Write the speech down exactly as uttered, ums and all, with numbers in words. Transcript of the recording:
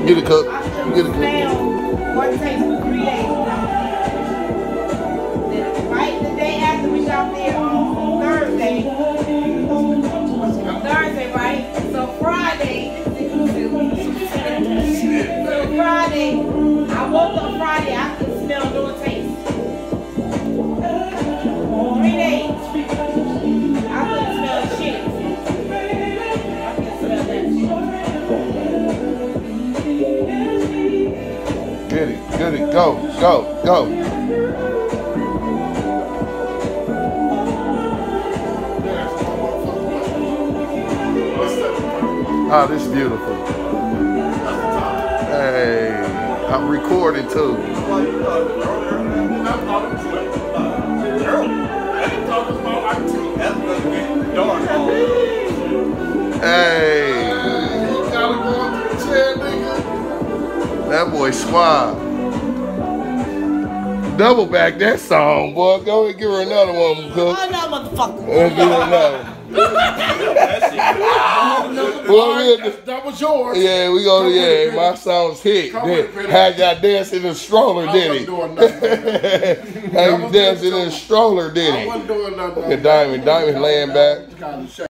Get a cup. I Get a could cup. smell one taste for three days. Then right the day after we got there on Thursday, Thursday, right? So Friday, so Friday, I woke up Friday, I could smell no taste. Three days, I couldn't smell shit. I couldn't smell that shit. Get it. Get it. Go. Go. Go. Oh, this is beautiful. Hey, I'm recording too. Hey, you gotta go up to the chair, nigga. That boy squad. Double back that song, boy. Go and give her another one, cook. Oh, no, motherfucker. Go give her another one. Well, That was yours. yeah, we go. Come Yeah, with it, my song's hit. Come Then with it, had y'all dancing in the stroller, I did wasn't he? doing nothing. Had you dancing in the stroller, did I he? wasn't doing nothing. Look at Diamond. Diamond laying back. Kind of